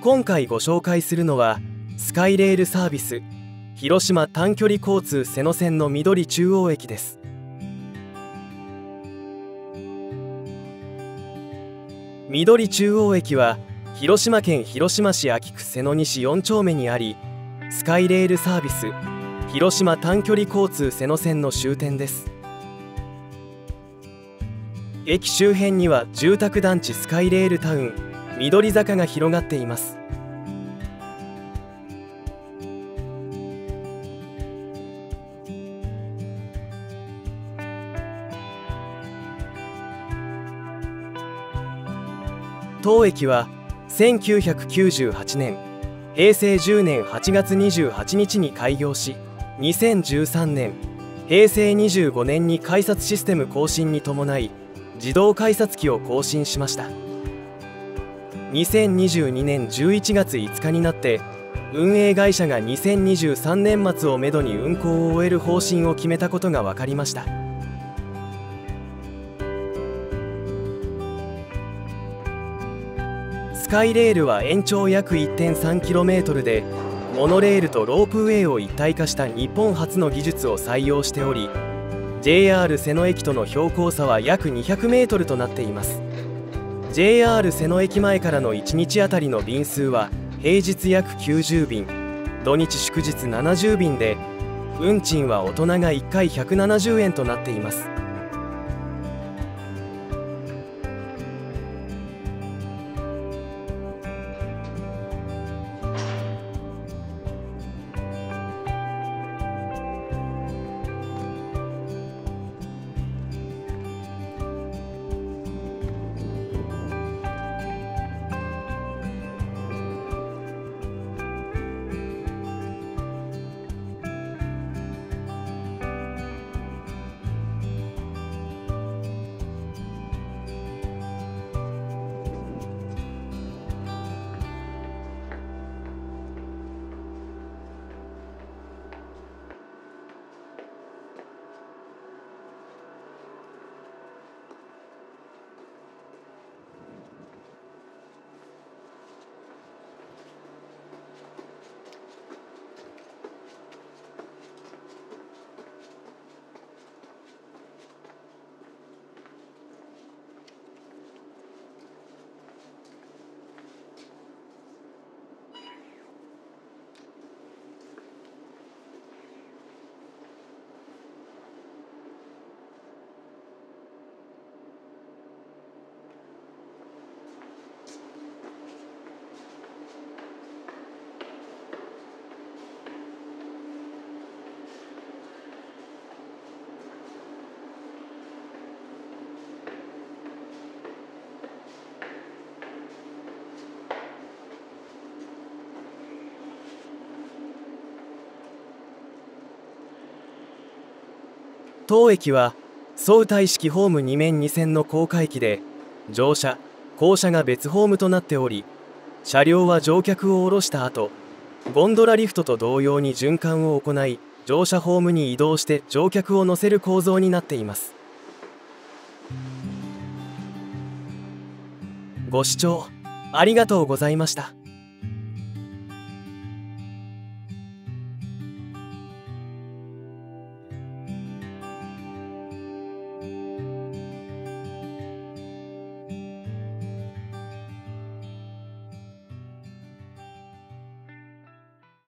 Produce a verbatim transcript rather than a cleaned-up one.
今回ご紹介するのはスカイレールサービス広島短距離交通瀬野線の緑中央駅です。緑中央駅は広島県広島市安芸区瀬野西よん丁目にあり、スカイレールサービス広島短距離交通瀬野線の終点です。駅周辺には住宅団地スカイレールタウン緑坂が広がっています。当駅はせんきゅうひゃくきゅうじゅうはちねんへいせいじゅうねんはちがつにじゅうはちにちに開業し、にせんじゅうさんねんへいせいにじゅうごねんに改札システム更新に伴い自動改札機を更新しました。にせんにじゅうにねんじゅういちがついつかになって運営会社がにせんにじゅうさんねん末をめどに運行を終える方針を決めたことが分かりました。スカイレールは延長約 いってんさんキロメートル でモノレールとロープウェイを一体化した日本初の技術を採用しており、 ジェイアール 瀬野駅との標高差は約にひゃくメートルとなっています。 ジェイアール 瀬野駅前からのいちにちあたりの便数は平日約きゅうじゅうびん、土日祝日ななじゅうびんで、運賃は大人がいっかいひゃくななじゅうえんとなっています。当駅は相対式ホームに面に線の高架駅で、乗車・降車が別ホームとなっており、車両は乗客を降ろした後、ゴンドラリフトと同様に循環を行い、乗車ホームに移動して乗客を乗せる構造になっています。ご視聴ありがとうございました。